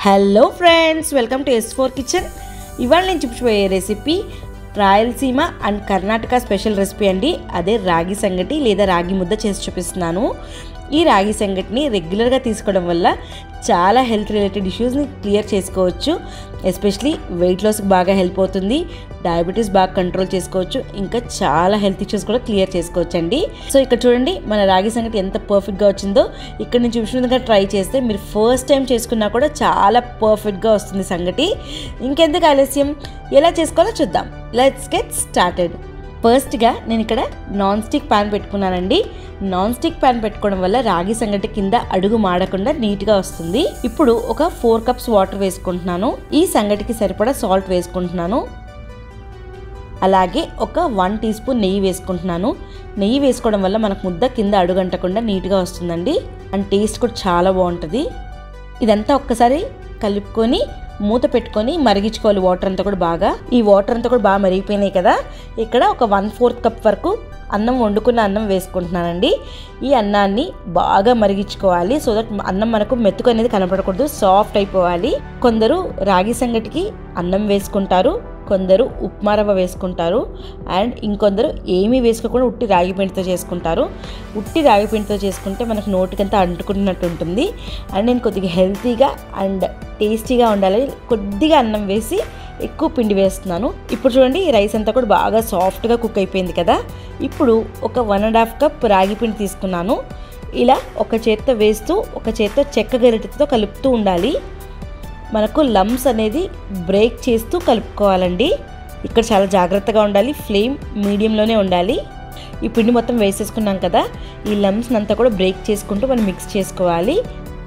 Hello friends, welcome to S4 kitchen. ఇవాళ నేను చూపించబోయే recipe Rayalaseema and Karnataka special recipe అండి. అదే రాగి సంగటి లేదా రాగి ముద్ద చేసి చూపిస్తున్నాను. ఈ రాగి సంగటిని రెగ్యులర్గా తీసుకోవడం వల్ల చాలా హెల్త్ రిలేటెడ్ ఇష్యూస్ని క్లియర్ చేసుకోవచ్చు. ఎస్పెషలీ వెయిట్ లాస్కి బాగా హెల్ప్ అవుతుంది, డయాబెటీస్ బాగా కంట్రోల్ చేసుకోవచ్చు, ఇంకా చాలా హెల్త్ ఇష్యూస్ కూడా క్లియర్ చేసుకోవచ్చు అండి. సో ఇక్కడ చూడండి మన రాగి సంగటి ఎంత పర్ఫెక్ట్గా వచ్చిందో. ఇక్కడ నుంచి చూసిన విధంగా ట్రై చేస్తే మీరు ఫస్ట్ టైం చేసుకున్నా కూడా చాలా పర్ఫెక్ట్గా వస్తుంది సంగటి. ఇంకెందుకు ఆలస్యం, ఎలా చేసుకోవాలో చూద్దాం. Let's get started. ఫస్ట్గా నేను ఇక్కడ నాన్ స్టిక్ ప్యాన్ పెట్టుకున్నానండి. నాన్ స్టిక్ ప్యాన్ పెట్టుకోవడం వల్ల రాగి సంగటి కింద అడుగు మాడకుండా నీట్గా వస్తుంది. ఇప్పుడు ఒక 4 కప్స్ వాటర్ వేసుకుంటున్నాను. ఈ సంగటికి సరిపడా సాల్ట్ వేసుకుంటున్నాను. అలాగే ఒక 1 టీ స్పూన్ నెయ్యి వేసుకుంటున్నాను. నెయ్యి వేసుకోవడం వల్ల మనకు ముద్ద కింద అడుగంటకుండా నీట్గా వస్తుందండి. అండ్ టేస్ట్ కూడా చాలా బాగుంటుంది. ఇదంతా ఒక్కసారి కలుపుకొని మూత పెట్టుకొని మరిగించుకోవాలి. వాటర్ అంతా కూడా బాగా, ఈ వాటర్ అంతా కూడా బాగా మరిగిపోయినాయి కదా. ఇక్కడ ఒక 1/4 కప్ వరకు అన్నం, వండుకున్న అన్నం వేసుకుంటున్నానండి. ఈ అన్నాన్ని బాగా మరిగించుకోవాలి. సో దట్ అన్నం మనకు మెతుకు అనేది కనపడకూడదు, సాఫ్ట్ అయిపోవాలి. కొందరు రాగి సంగటికి అన్నం వేసుకుంటారు, కొందరు ఉప్మా రవ్వ వేసుకుంటారు, అండ్ ఇంకొందరు ఏమీ వేసుకోకుండా ఉట్టి రాగి పిండితో చేసుకుంటారు. ఉట్టి రాగి పిండితో చేసుకుంటే మనకు నోటికంతా అంటుకున్నట్టు ఉంటుంది. అండ్ నేను కొద్దిగా హెల్తీగా అండ్ టేస్టీగా ఉండాలి కొద్దిగా అన్నం వేసి ఎక్కువ పిండి వేస్తున్నాను. ఇప్పుడు చూడండి ఈ రైస్ అంతా కూడా బాగా సాఫ్ట్గా కుక్ అయిపోయింది కదా. ఇప్పుడు ఒక 1.5 కప్ రాగి పిండి తీసుకున్నాను. ఇలా ఒక చేత్తో వేస్తూ ఒక చేత్తో చెక్క గరిటెతో కలుపుతూ ఉండాలి. మనకు లమ్స్ అనేది బ్రేక్ చేస్తూ కలుపుకోవాలండి. ఇక్కడ చాలా జాగ్రత్తగా ఉండాలి, ఫ్లేమ్ మీడియంలోనే ఉండాలి. ఈ పిండి మొత్తం వేసేసుకున్నాం కదా, ఈ లమ్స్ని అంతా కూడా బ్రేక్ చేసుకుంటూ మనం మిక్స్ చేసుకోవాలి.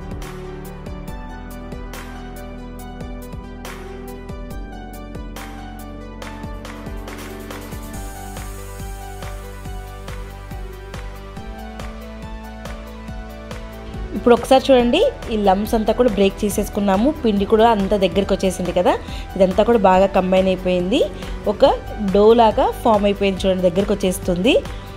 ఇప్పుడు ఒకసారి చూడండి, ఈ లమ్స్ అంతా కూడా బ్రేక్ చేసేసుకున్నాము. పిండి కూడా అంతా దగ్గరికి వచ్చేసింది కదా. ఇదంతా కూడా బాగా కంబైన్ అయిపోయింది, ఒక డో లాగా ఫామ్ అయిపోయింది. చూడండి దగ్గరికి వచ్చేస్తుంది.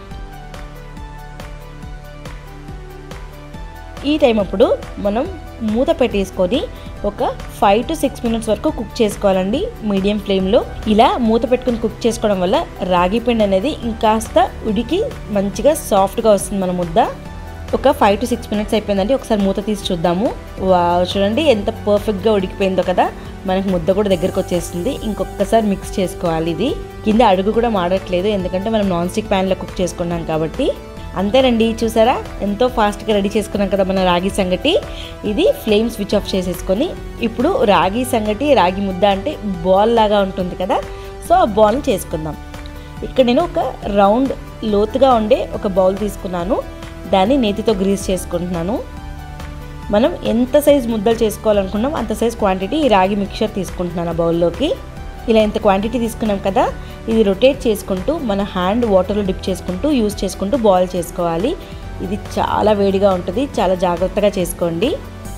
ఈ టైం అప్పుడు మనం మూత పెట్టేసుకొని ఒక 5 to 6 మినిట్స్ వరకు కుక్ చేసుకోవాలండి మీడియం ఫ్లేమ్లో. ఇలా మూత పెట్టుకుని కుక్ చేసుకోవడం వల్ల రాగి పిండి అనేది ఇంకాస్త ఉడికి మంచిగా సాఫ్ట్గా వస్తుంది మన ముద్ద. ఒక 5 to 6 మినిట్స్ అయిపోయిందండి. ఒకసారి మూత తీసి చూద్దాము. వావ్, చూడండి ఎంత పర్ఫెక్ట్గా ఉడికిపోయిందో కదా. మనకు ముద్ద కూడా దగ్గరకు వచ్చేస్తుంది. ఇంకొకసారి మిక్స్ చేసుకోవాలి. ఇది కింద అడుగు కూడా మాడట్లేదు, ఎందుకంటే మనం నాన్ స్టిక్ ప్యాన్లో కుక్ చేసుకున్నాం కాబట్టి. అంతేనండి, చూసారా ఎంతో ఫాస్ట్గా రెడీ చేసుకున్నాం కదా మన రాగి సంగటి. ఇది ఫ్లేమ్ స్విచ్ ఆఫ్ చేసేసుకొని ఇప్పుడు రాగి సంగటి, రాగి ముద్ద అంటే బాల్ లాగా ఉంటుంది కదా. సో ఆ బాల్ని చేసుకుందాం. ఇక్కడ నేను ఒక రౌండ్ లోతుగా ఉండే ఒక బౌల్ తీసుకున్నాను. దాన్ని నేతితో గ్రీస్ చేసుకుంటున్నాను. మనం ఎంత సైజ్ ముద్దలు చేసుకోవాలనుకున్నాం అంత సైజ్ క్వాంటిటీ ఈ రాగి మిక్చర్ తీసుకుంటున్నాను ఆ బౌల్లోకి. ఇలా ఎంత క్వాంటిటీ తీసుకున్నాం కదా, ఇది రొటేట్ చేసుకుంటూ మన హ్యాండ్ వాటర్లో డిప్ చేసుకుంటూ యూజ్ చేసుకుంటూ బాయిల్ చేసుకోవాలి. ఇది చాలా వేడిగా ఉంటుంది, చాలా జాగ్రత్తగా చేసుకోండి.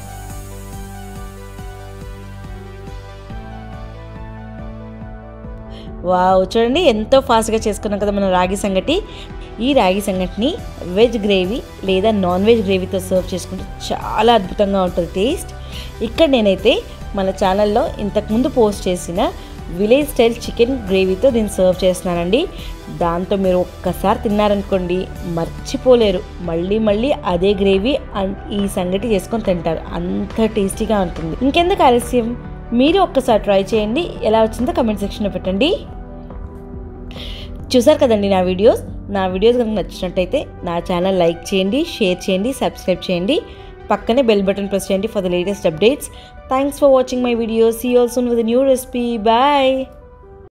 వావ్, చూడండి ఎంతో ఫాస్ట్గా చేసుకున్నాం కదా మన రాగి సంగటి. ఈ రాగి సంగటిని వెజ్ గ్రేవీ లేదా నాన్ వెజ్ గ్రేవీతో సర్వ్ చేసుకుంటే చాలా అద్భుతంగా ఉంటుంది టేస్ట్. ఇక్కడ నేనైతే మన ఛానల్లో ఇంతకుముందు పోస్ట్ చేసిన విలేజ్ స్టైల్ చికెన్ గ్రేవీతో దీన్ని సర్వ్ చేస్తున్నానండి. దాంతో మీరు ఒక్కసారి తిన్నారనుకోండి మర్చిపోలేరు, మళ్ళీ మళ్ళీ అదే గ్రేవీ అండ్ ఈ సంగటి చేసుకొని తింటారు, అంత టేస్టీగా ఉంటుంది. ఇంకెందుకు ఆలస్యం, మీరు ఒక్కసారి ట్రై చేయండి. ఎలా వచ్చిందో కమెంట్ సెక్షన్లో పెట్టండి. చూసారు కదండి నా వీడియోస్ కనుక నచ్చినట్టయితే నా ఛానల్ లైక్ చేయండి, షేర్ చేయండి, సబ్స్క్రైబ్ చేయండి. పక్కనే బెల్ బటన్ ప్రెస్ చేయండి for the latest updates. Thanks for watching my video. See you all soon with a new recipe. Bye.